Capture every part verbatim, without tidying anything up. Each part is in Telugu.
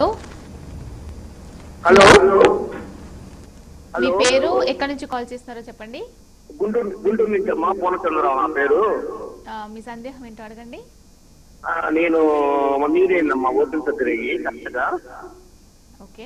హలో, మీ పేరు ఎక్కడి నుంచి కాల్ చేస్తున్నారో చెప్పండి. గుంటూరు గుంటూరు నుంచి అమ్మా, పూర్ణచంద్రరావు నా పేరు. మీ సందేహం ఏంటో అడగండి. నేను నీరేనమ్మా, ఓపెన్ సర్జరీ కరెక్ట్గా. ఓకే,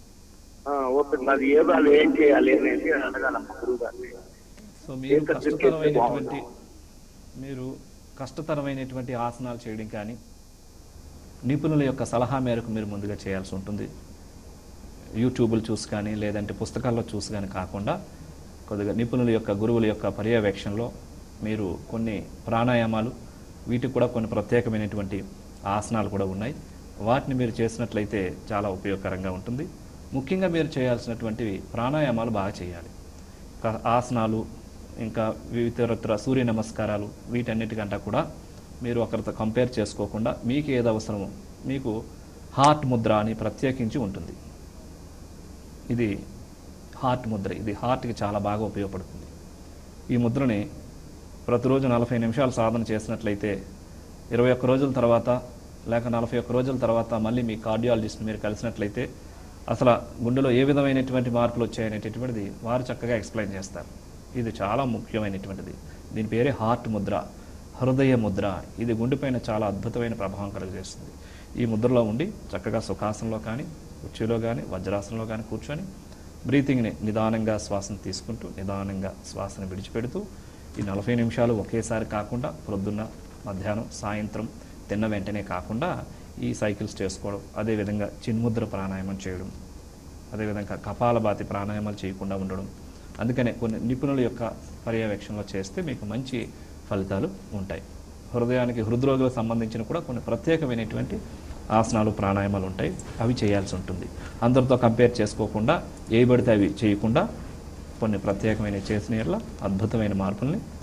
ఓపెన్ అది ఏదాలు ఏం చేయాలి అనేది అడగాలమ్మా గురువు గారిని. సో మీరు కష్టతరమైనటువంటి మీరు కష్టతరమైనటువంటి ఆసనాలు చేయడం కానీ నిపుణుల యొక్క సలహా మేరకు మీరు ముందుగా చేయాల్సి ఉంటుంది. యూట్యూబ్లు చూసి కానీ లేదంటే పుస్తకాల్లో చూసి కానీ కాకుండా కొద్దిగా నిపుణుల యొక్క గురువుల యొక్క పర్యవేక్షణలో మీరు కొన్ని ప్రాణాయామాలు, వీటికి కూడా కొన్ని ప్రత్యేకమైనటువంటి ఆసనాలు కూడా ఉన్నాయి. వాటిని మీరు చేసినట్లయితే చాలా ఉపయోగకరంగా ఉంటుంది. ముఖ్యంగా మీరు చేయాల్సినటువంటివి ప్రాణాయామాలు బాగా చేయాలి. ఆసనాలు ఇంకా ఇతరత్ర సూర్య నమస్కారాలు వీటన్నిటికంటే కూడా మీరు ఒకరితో కంపేర్ చేసుకోకుండా మీకు ఏది అవసరమో, మీకు హార్ట్ ముద్ర అని ప్రత్యేకించి ఉంటుంది. ఇది హార్ట్ ముద్ర, ఇది హార్ట్కి చాలా బాగా ఉపయోగపడుతుంది. ఈ ముద్రని ప్రతిరోజు నలభై నిమిషాలు సాధన చేసినట్లయితే ఇరవై ఒక్క రోజుల తర్వాత లేక నలభై ఒక్క రోజుల తర్వాత మళ్ళీ మీ కార్డియాలజిస్ట్ని మీరు కలిసినట్లయితే అసలు గుండెలో ఏ విధమైనటువంటి మార్పులు వచ్చాయనేటటువంటిది వారు చక్కగా ఎక్స్ప్లెయిన్ చేస్తారు. ఇది చాలా ముఖ్యమైనటువంటిది. దీని పేరే హార్ట్ ముద్ర, హృదయ ముద్ర. ఇది గుండెపైన చాలా అద్భుతమైన ప్రభావం కలుగజేస్తుంది. ఈ ముద్రలో ఉండి చక్కగా సుఖాసనంలో కానీ, కుర్చీలో కానీ, వజ్రాసనంలో కానీ కూర్చొని బ్రీతింగ్ని నిదానంగా శ్వాసను తీసుకుంటూ నిదానంగా శ్వాసను విడిచిపెడుతూ ఈ నలభై నిమిషాలు ఒకేసారి కాకుండా ప్రొద్దున్న, మధ్యాహ్నం, సాయంత్రం తిన్న వెంటనే కాకుండా ఈ సైకిల్స్ చేసుకోవడం, అదేవిధంగా చిన్ముద్ర ప్రాణాయామం చేయడం, అదేవిధంగా కపాలభాతి ప్రాణాయామాలు చేయకుండా ఉండడం. అందుకనే కొన్ని నిపుణుల యొక్క పర్యవేక్షణలో చేస్తే మీకు మంచి ఫలితాలు ఉంటాయి. హృదయానికి, హృద్రోగులకు సంబంధించిన కూడా కొన్ని ప్రత్యేకమైనటువంటి ఆసనాలు, ప్రాణాయామాలు ఉంటాయి. అవి చేయాల్సి ఉంటుంది. అందరితో కంపేర్ చేసుకోకుండా ఏ పడితే అవి చేయకుండా కొన్ని ప్రత్యేకమైన చేసిన అద్భుతమైన మార్పుల్ని